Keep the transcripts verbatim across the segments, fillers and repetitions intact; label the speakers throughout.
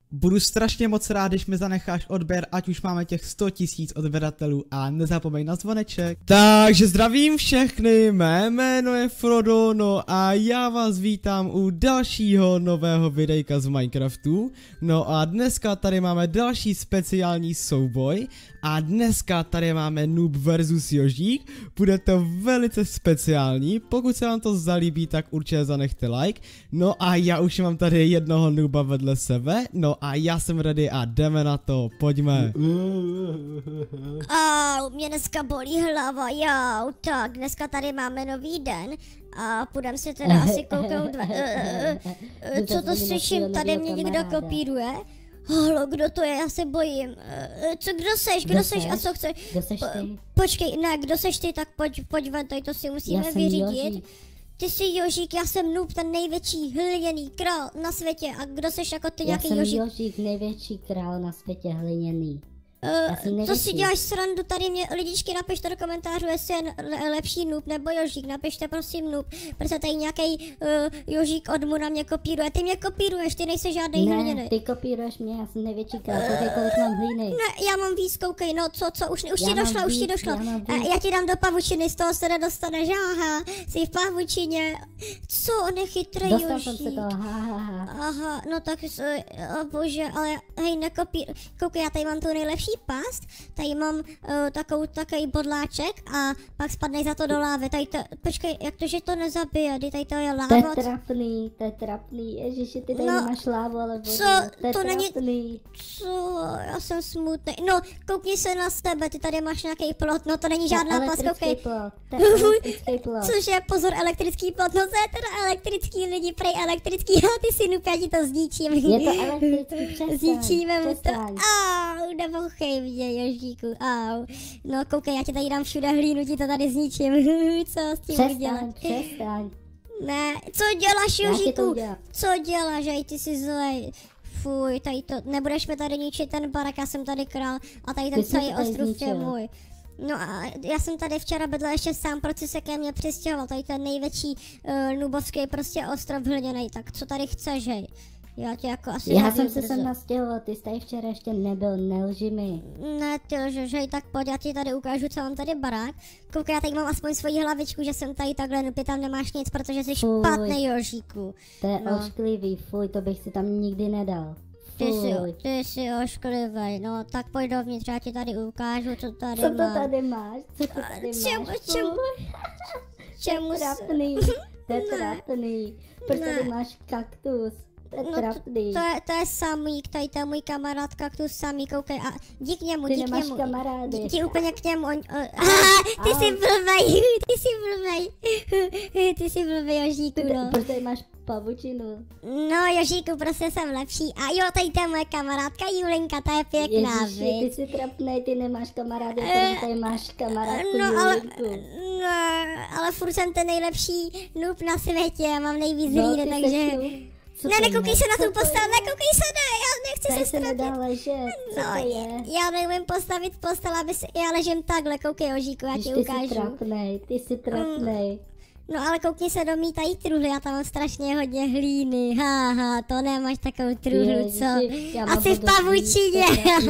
Speaker 1: Budu strašně moc rád, když mi zanecháš odběr, ať už máme těch sto tisíc odběratelů a nezapomeň na zvoneček. Takže zdravím všechny, mé jméno je Frodo, no a já vás vítám u dalšího nového videjka z Minecraftu. No a dneska tady máme další speciální souboj a dneska tady máme Noob versus Jožík. Bude to velice speciální, pokud se vám to zalíbí, tak určitě zanechte like. No a já už mám tady jednoho nooba vedle sebe, no a já jsem ready a jdeme na to, pojďme.
Speaker 2: Au, mě dneska bolí hlava, jau, tak dneska tady máme nový den a půjdem si teda asi kouknout, uh, uh, uh, co to slyším, tady mě někdo kopíruje. Halo, kdo to je, já se bojím. Uh, co, kdo seš, kdo, kdo seš a co chceš?
Speaker 3: Kdo seš ty?
Speaker 2: Počkej, ne, kdo seš ty, tak pojď, pojď ven, tady to si musíme
Speaker 3: já
Speaker 2: vyřídit.
Speaker 3: Jožík.
Speaker 2: Ty jsi Jožík, já jsem Noob, ten největší hliněný král na světě. A kdo seš jako ty, nějaký Jožík?
Speaker 3: Já jsem Jožík, největší král na světě hliněný.
Speaker 2: Uh, to si děláš srandu, tady mě lidičky, napište do komentářů, jestli je lepší Noob nebo Jožík, napište prosím Noob, protože tady nějaký uh, Jožík od mu na mě kopíruje, ty mě kopíruješ, ty nejsi žádnej hliněný.
Speaker 3: Ne, ty kopíruješ mě, já jsem největší král, koukej, kolik mám hlíny.
Speaker 2: Ne, já mám víc, koukej, no co, co, už, už
Speaker 3: já
Speaker 2: ti došlo, už ti
Speaker 3: víc,
Speaker 2: došlo,
Speaker 3: já,
Speaker 2: a, já ti dám do pavučiny, z toho se nedostaneš, aha, jsi v pavučině, co, nechytrý Jožík.
Speaker 3: Dostal jsem se toho, ha, ha, ha.
Speaker 2: Aha, no tak, oh, bože, ale hej, nekopír, koukej, já tady mám tu nejlepší past, tady mám uh, takovou, takový bodláček a pak spadnej za to do lávy, tady to, počkej, jak to, že to nezabije, tady to je láva.
Speaker 3: To je trapný, to je trapný, ježiši, ty tady
Speaker 2: no,
Speaker 3: nemáš lávu, ale vodu,
Speaker 2: co,
Speaker 3: to je
Speaker 2: to
Speaker 3: trapný.
Speaker 2: Není, co, já jsem smutný, no, koukni se na sebe, ty tady máš nějaký plot, no to není žádná past, koukej.
Speaker 3: Plot, to je elektrický plot.
Speaker 2: Cože, pozor, elektrický plot, no to je teda elektrický, lidi, prej elektrický, a ty si Noob, já ti to zničím.
Speaker 3: Je to elektrický, přestaň,
Speaker 2: zničíme mu to,
Speaker 3: přestaň.
Speaker 2: au, nebouchej mě, Jožíku, au. No koukej, já ti tady dám všude hlínu, ti to tady zničím, co s tím
Speaker 3: přestaň,
Speaker 2: udělat?
Speaker 3: Přestaň,
Speaker 2: Ne, co děláš, Jožíku?
Speaker 3: dělám.
Speaker 2: Co děláš, ej, ty jsi zlej. Fuj, tady to, nebudeš mi tady ničit ten barak, já jsem tady král a tady ten celý ostrův je můj. No a já jsem tady včera bydla ještě sám, proč jsi se ke mně přistěhoval, tady ten největší uh, nubovský prostě ostrov hliněnej, tak co tady chceš, hej? Já tě jako asi
Speaker 3: Já jsem se sem nastěhoval, ty jsi tady včera ještě nebyl, nelži mi.
Speaker 2: Ne, ty lžeš, hej, tak pojď, já ti tady ukážu, co mám tady barák. Koukej, já tady mám aspoň svoji hlavičku, že jsem tady takhle, ty tam nemáš nic, protože jsi
Speaker 3: Fuj.
Speaker 2: špatný, Jožíku.
Speaker 3: To je
Speaker 2: no.
Speaker 3: ošklivý, fuj, to bych si tam nikdy nedal.
Speaker 2: Ty jsi, ty jsi ošklivý, no tak pojď dovnitř, já ti tady ukážu, co tady
Speaker 3: Co
Speaker 2: mám.
Speaker 3: to tady máš? Co to tady
Speaker 2: čemu,
Speaker 3: máš?
Speaker 2: Čemu, čemu,
Speaker 3: to je trapný, to je trapný. Proč tady máš kaktus? To je
Speaker 2: no
Speaker 3: trapný.
Speaker 2: To, to, je, to je Samík, tady to je můj kamarád kaktus Samí, koukej a jdi k němu,
Speaker 3: ty
Speaker 2: jdi k
Speaker 3: nemáš
Speaker 2: němu.
Speaker 3: kamarády.
Speaker 2: Jdi úplně k němu, on, on, aha, ty jsi blbej, ty jsi blbej, ty jsi blbej, Jožíku, no.
Speaker 3: Proč tady máš pavučinu?
Speaker 2: No, Jožíku, prostě jsem lepší. A jo, tady to je moje kamarádka Julinka, ta je pěkná,
Speaker 3: Ježiši,
Speaker 2: viď?
Speaker 3: ty jsi trapnej, ty nemáš kamarády, uh, tady máš kamarádku
Speaker 2: no, ale,
Speaker 3: Julinku.
Speaker 2: no, ale furt jsem ten nejlepší noob na světě, já mám nejvíc
Speaker 3: no,
Speaker 2: hlíny, takže...
Speaker 3: Co
Speaker 2: ne, nekoukej se na tu postavu, nekoukej se, ne, já nechci
Speaker 3: tady
Speaker 2: se
Speaker 3: se nedá
Speaker 2: ztratit.
Speaker 3: ležet, co
Speaker 2: No,
Speaker 3: to je?
Speaker 2: já neumím postavit postel, aby se, já ležím takhle, koukej, Jožíku, já ti
Speaker 3: ty
Speaker 2: ukážu.
Speaker 3: Ty jsi trapnej, ty jsi trapnej.
Speaker 2: No ale koukni se do mý tady truhly, já tam mám strašně hodně hlíny, haha, to nemáš takovou truhlu, co? Asi v pavučině,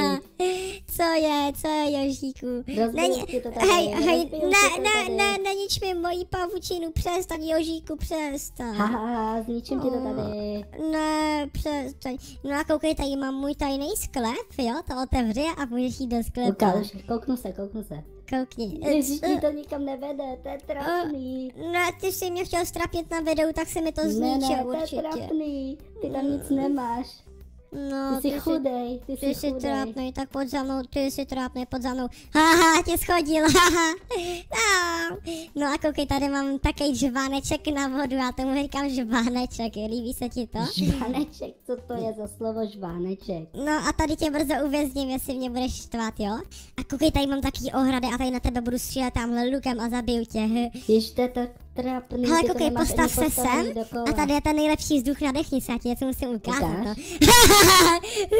Speaker 2: co je, co je, Jožíku?
Speaker 3: Není,
Speaker 2: hej, hej, ne, ne, ne, nenič mi mojí pavučinu, přestaň, Jožíku, přestaň.
Speaker 3: Haha, zničím ti to tady.
Speaker 2: Ne, přestaň, no a koukej, tady mám můj tajný sklep, jo, to otevři a můžeš jít do sklepa.
Speaker 3: Ukáž, kouknu se, kouknu se.
Speaker 2: Koukni.
Speaker 3: Ježiš, ti to nikam nevede, to je trapný.
Speaker 2: Uh, ne, ty jsi mě chtěl strapnit na videu, tak se mi to zničil
Speaker 3: ne, ne,
Speaker 2: určitě.
Speaker 3: to je trapný, ty tam nic nemáš.
Speaker 2: No,
Speaker 3: ty jsi chudej, ty,
Speaker 2: ty
Speaker 3: jsi
Speaker 2: jsi
Speaker 3: chudej.
Speaker 2: trápnej, tak pojď za mnou, ty jsi trápnej, pojď za mnou. Haha, tě schodil, haha. No, no a koukej, tady mám takový žváneček na vodu, já tomu říkám žváneček, líbí se ti to?
Speaker 3: Žváneček, co to je za slovo žváneček?
Speaker 2: No a tady tě brzo uvězním, jestli mě budeš štvát, jo? A koukej, tady mám takový ohrady a tady na tebe budu střílet tamhle lukem a zabiju tě.
Speaker 3: Jež to je tak trapný.
Speaker 2: Hele, koukej, postav se sem a tady je ten nejlepší vzduch, nadechni se, já ti něco musím ukázat.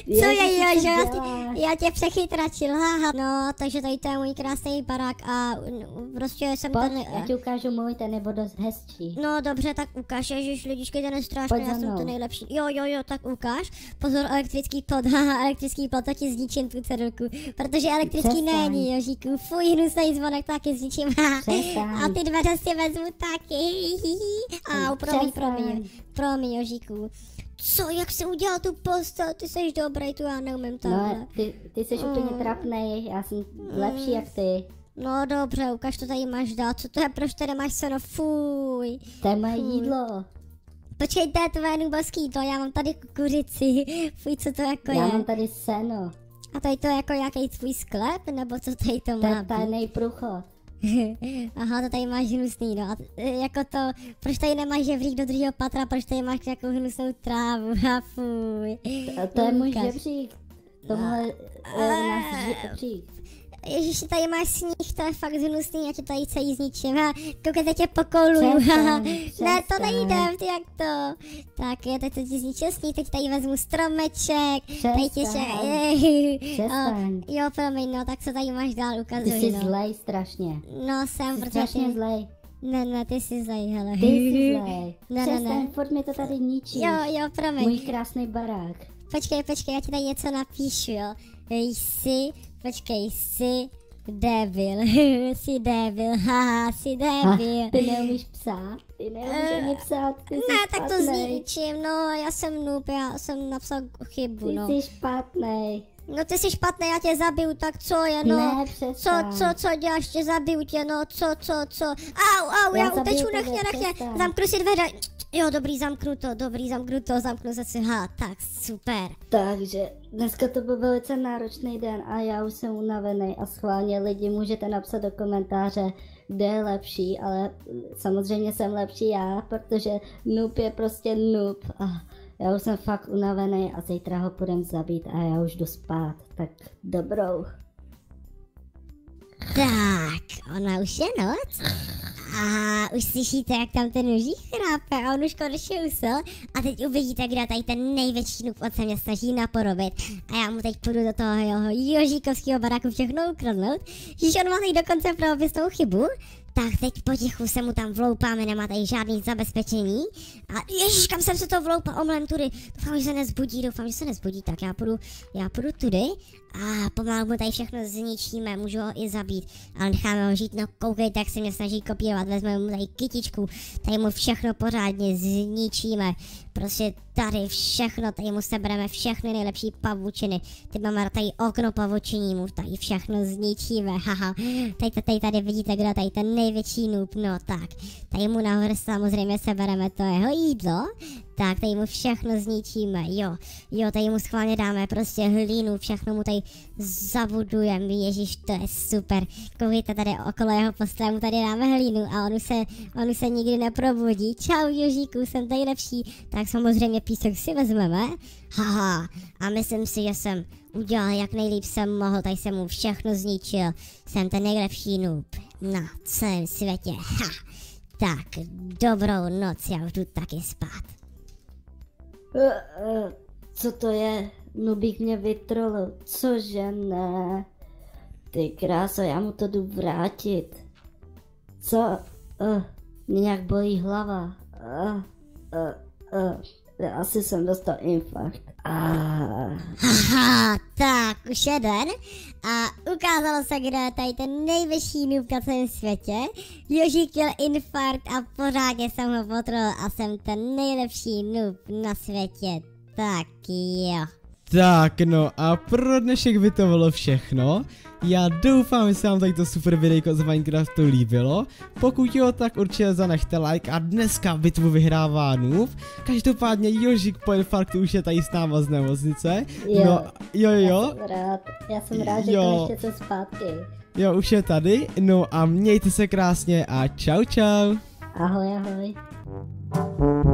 Speaker 2: Co je,
Speaker 3: Ježiši,
Speaker 2: jo,
Speaker 3: co
Speaker 2: že já,
Speaker 3: děláš?
Speaker 2: já tě přechytračil, haha. No, takže tady to je můj krásný barák a no, prostě jsem
Speaker 3: Pojď,
Speaker 2: ten...
Speaker 3: já ti ukážu můj, ten je dost hezčí.
Speaker 2: No dobře, tak ukáž, ježiš, lidičky, ten je strašný,
Speaker 3: Pojď
Speaker 2: já
Speaker 3: za
Speaker 2: jsem
Speaker 3: mnou.
Speaker 2: to nejlepší. Jo, jo, jo, tak ukáž. Pozor, elektrický plot, haha, elektrický plot, to ti zničím tu cedulku. Protože elektrický
Speaker 3: Přestaň.
Speaker 2: není, Jožíku, fuj, hnusný zvonek, taky zničím, haha.
Speaker 3: Přestaň.
Speaker 2: A ty dveře si vezmu taky, hihihi. Au, promiň, promiň, promiň, Jožíku. Co, jak jsi udělal tu postel, ty jsi dobrý, tu já neumím takhle.
Speaker 3: No, ty, ty jsi úplně trapnej, já jsem lepší jak ty.
Speaker 2: No dobře, ukáž, to tady máš dát, co to je, proč tady máš seno, fuj.
Speaker 3: To je moje jídlo.
Speaker 2: Počkej, to je tvoje nuboský to, já mám tady kukuřici, fuj, co to jako
Speaker 3: Já
Speaker 2: je.
Speaker 3: mám tady seno.
Speaker 2: A tady to je jako nějaký tvůj sklep, nebo co tady to
Speaker 3: To
Speaker 2: má
Speaker 3: je
Speaker 2: být?
Speaker 3: tajný průchod.
Speaker 2: Aha, to tady máš hnusný, no a t- jako to, proč tady nemáš žebřík do druhého patra, proč tady máš nějakou hnusnou trávu, a fuj.
Speaker 3: To, to je můj
Speaker 2: Ukaž.
Speaker 3: žebřík. Tohle je náš žebřík.
Speaker 2: Ježiši, tady máš sníh, to je fakt hnusný, já tě tady celý zničím, ha, koukejte, tě pokoluju, haha.
Speaker 3: Přestaň,
Speaker 2: Ne, to
Speaker 3: přestaň.
Speaker 2: nejde, ty jak to. Tak, já teď ti zničil sníh, teď tady vezmu stromeček, tady tě še...
Speaker 3: Přestaň.
Speaker 2: Jo, promiň, no, tak co tady máš dál,
Speaker 3: Ty
Speaker 2: ukazuj,
Speaker 3: jsi
Speaker 2: no.
Speaker 3: zlej strašně.
Speaker 2: No, jsem,
Speaker 3: Jsi
Speaker 2: protože
Speaker 3: strašně
Speaker 2: ty...
Speaker 3: zlej.
Speaker 2: Ne, ne, ty jsi zlej, hele.
Speaker 3: Ty jsi zlej.
Speaker 2: Ne, ne,
Speaker 3: Přestaň,
Speaker 2: ne.
Speaker 3: furt mi to tady ničí.
Speaker 2: Jo, jo, promiň.
Speaker 3: Můj krásný barák.
Speaker 2: Počkej, počkej, já ti tady něco napíšu, jo. Jsi, počkej, jsi debil, jsi debil, haha, jsi debil.
Speaker 3: Ah, ty neumíš psát? Ty neumíš ani psát, ty jsi
Speaker 2: Ne, tak to
Speaker 3: špatnej.
Speaker 2: zničím, no, já jsem noob, já jsem napsal chybu,
Speaker 3: Ty
Speaker 2: no.
Speaker 3: jsi špatnej.
Speaker 2: No ty jsi špatný, já tě zabiju, tak co je, no?
Speaker 3: Ne,
Speaker 2: Co,
Speaker 3: přestaň.
Speaker 2: co, co děláš, tě zabiju tě, no, co, co, co? Au, au, já,
Speaker 3: Já zabiju
Speaker 2: uteču,
Speaker 3: tebe,
Speaker 2: nechně, nechně,
Speaker 3: přestaň.
Speaker 2: zamknu si dveře. Jo, dobrý, zamknu to, dobrý, zamknu to, zamknu se si, ha, tak, super.
Speaker 3: Takže dneska to byl velice náročný den a já už jsem unavený a schválně lidi můžete napsat do komentáře, kde je lepší, ale samozřejmě jsem lepší já, protože noob je prostě noob a já už jsem fakt unavený a zítra ho půjdem zabít a já už jdu spát, tak dobrou.
Speaker 2: Tak, ona už je noc. A už slyšíte, jak tam ten nožík chrápe a on už konečně usl. A teď uvidíte, kde tady ten největší noob od se mě snaží naporobit. A já mu teď půjdu do toho jeho jožíkovského baráku všechno ukradnout. Když on má teď dokonce pravopisnou chybu, tak teď potichu se mu tam vloupáme, nemá tady žádný zabezpečení. A ježiš, kam jsem se to vloupal, omlem tudy. Doufám, že se nezbudí, doufám, že se nezbudí, tak já půjdu, já půjdu tudy. A pomalu mu tady všechno zničíme, můžu ho i zabít, ale necháme ho žít, no koukejte, jak se mě snaží kopírovat, vezmeme mu tady kytičku, tady mu všechno pořádně zničíme, prostě tady všechno, tady mu sebereme všechny nejlepší pavučiny, teď máme tady okno pavučiní, mu tady všechno zničíme, haha, tady, tady, tady vidíte, kdo tady ten největší noob, no tak, tady mu nahoře samozřejmě sebereme to jeho jídlo, tak tady mu všechno zničíme, jo, jo, tady mu schválně dáme prostě hlínu, všechno mu tady zabudujeme, ježiš, to je super, koukejte tady okolo jeho postele, mu tady dáme hlínu a on už se, on už se nikdy neprobudí, čau Jožíku, jsem tady lepší, tak samozřejmě písek si vezmeme, haha, a myslím si, že jsem udělal jak nejlíp jsem mohl, tady jsem mu všechno zničil, jsem ten nejlepší noob na celém světě, ha, tak, dobrou noc, já už jdu taky spát.
Speaker 3: Uh, uh, co to je? Nubík mě vytrolil, cože ne? Ty kráso, já mu to jdu vrátit. Co? Uh, mě nějak bolí hlava. Uh, uh, uh, asi jsem dostal infarkt. Ah.
Speaker 2: Haha, tak už jeden a ukázalo se, kde je tady ten nejvyšší noob na celém světě. Jožík měl infarkt a pořádně jsem ho potrol a jsem ten nejlepší noob na světě. Tak jo.
Speaker 1: Tak no a pro dnešek by to bylo všechno. Já doufám, že se vám tady to super videjko z Minecraftu líbilo. Pokud jo, tak určitě zanechte like a dneska bitvu vyhrává noob. Každopádně Jožík po infarktu už je tady s náma z nemocnice.
Speaker 3: Jo.
Speaker 1: No, jo jo.
Speaker 3: Já jsem rád, já jsem rád, že
Speaker 1: Jo.
Speaker 3: konečně jsem zpátky.
Speaker 1: Jo, už je tady. No a mějte se krásně a čau čau.
Speaker 3: Ahoj, ahoj.